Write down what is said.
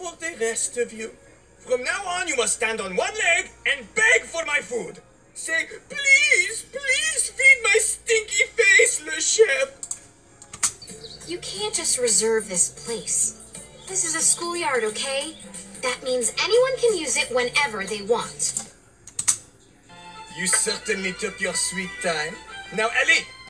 for the rest of you. From now on, you must stand on one leg and beg for my food. Say, please, please feed my stinky face, le chef. You can't just reserve this place. This is a schoolyard, okay? That means anyone can use it whenever they want. You certainly took your sweet time. Now, Ellie,